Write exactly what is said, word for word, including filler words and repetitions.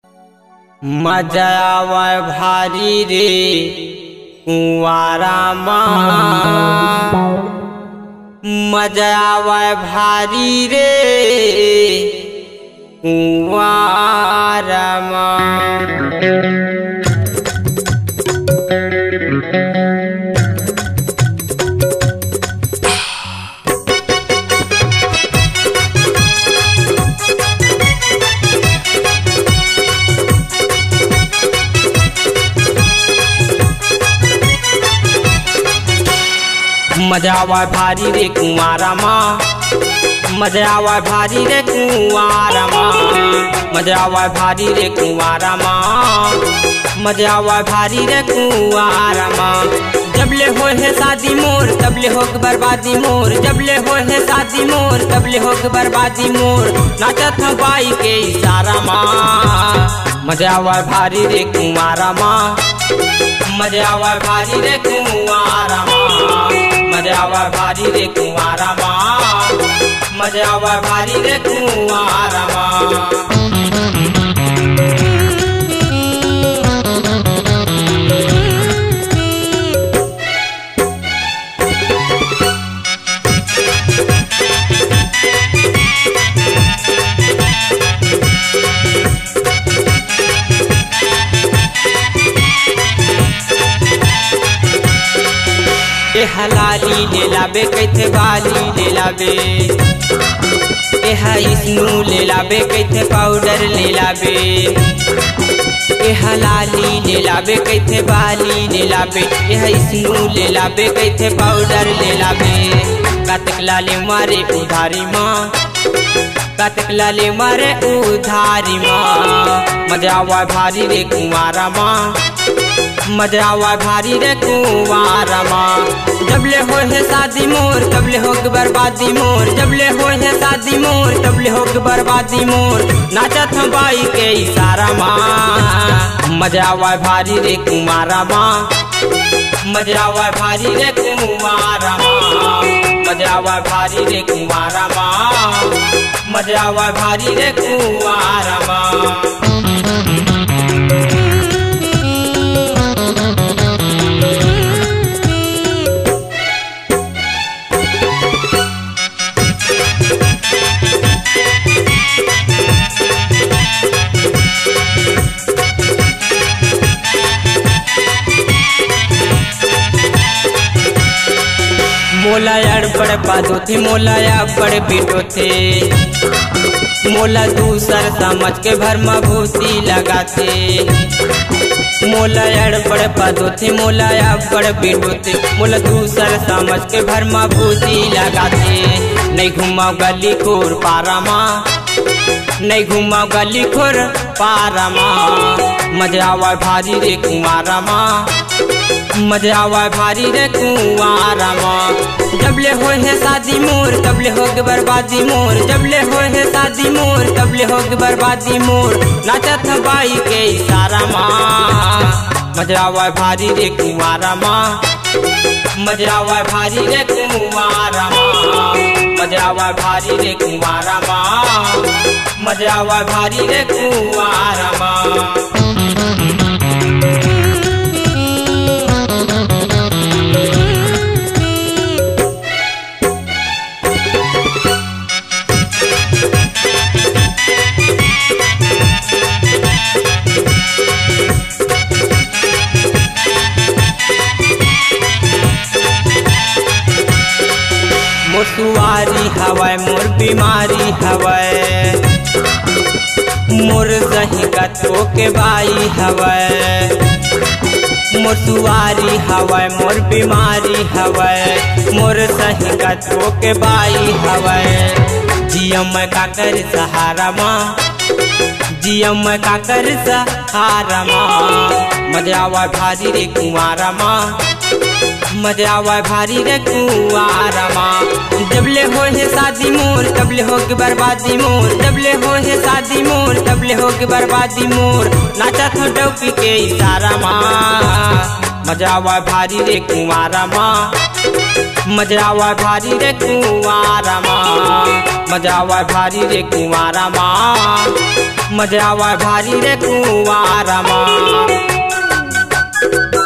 मजा आवे भारी रे कुंवारा माँ, मजा आवे भारी रे कुंवारा माँ। मजा आवा भारी रे कुंवारा माँ, मजा आवा भारी रे कुंवारा माँ, मजा आवा भारी रे कुंवारा माँ, मजा आवा भारी रे कुंवारा माँ। जबले हो है शादी मोर तबले हो बर्बादी मोर, जबले हो है शादी मोर तबले हो बर्बादी मोर। नाचत हूँ बाई के इशारा माँ, मजा आवा भारी रे कुंवारा माँ, मजा आवा भारी रे कुंवारा माँ, मजा आवा भारी रे कुंवारा माँ, मजा आवा भारी रे कुंवारा माँ। हलाली ले लाबे कैथे बाली ले लाबे, एहा इसनू ले लाबे कैथे पाउडर ले लाबे, एहा लाली ले लाबे कैथे बाली ले लाबे, एहा इसनू ले लाबे कैथे पाउडर ले लाबे। कातक लाले मारे उधारी माँ, कातक लाले मारे उधारी माँ। मजा आवा भारी रे कुंवारा माँ, मजा आवा भारी रे कुंवारा माँ। जबले हो है शादी मोर तबले हो बर्बादी मोर, जबले हो है शादी मोर तबले हो बर्बादी मोर। नाचत हम बाई के इशारा माँ, मजा आवा भारी रे कुंवारा माँ, मजा आवा भारी रे कुंवारा माँ, मजा आवा भारी रे कुंवारा माँ, मजा आवा भारी रे कुंवारा माँ। मोला अड़पड़ पादो थे मोला अड़पड़ बीटो थे, मोला दूसर समझ के भरमा भूती लगाते। मोला अड़पड़ पादो थे मोला अड़पड़ बीटो थे, मोला दूसर समझ के भरमा भूती लगाते। नहीं घुमाओ गली खोर पारा माँ, नहीं घुमाओ गली खोर पारा माँ। मजा आवा भारी रे कुंवारा माँ, मजा आवा भारी रे कुंवारा माँ। जबले हो है शादी मोर तबले हो बर्बादी मोर, जबले हो है शादी मोर तबले हो बर्बादी मोर। नाचत बाई के इशारा माँ, मजा आवा भारी रे कुंवारा माँ, मजा आवा भारी रे कुंवारा माँ, मजा आवा भारी रे कुंवारा माँ, मजा आवा भारी रे कुंवारा माँ। मोर सुवारी हवाय मोर बीमारी हवाय, मोर सही गतो के बाई हवाय। मोर सुवारी हवाय मोर बीमारी हवाय, मोर सही गतो के बाई हवाय। जियम मैं का कर सहारा माँ, जियम मैं का कर सहारा माँ। मजा आवा भारी रे कुंवारा माँ, मजा आवा भारी रे कुंवारा माँ। जबले हो है शादी मोर तबले हो बर्बादी मोर, जबले हो है शादी मोर तबले हो बर्बादी मोर। नाचत हूँ डौकी के इशारा माँ, मजा आवा भारी रे कुंवारा माँ, मजा आवा भारी रे कुंवारा माँ, मजा आवा भारी रे कुंवारा माँ, मजा आवा भारी रे कुंवारा माँ।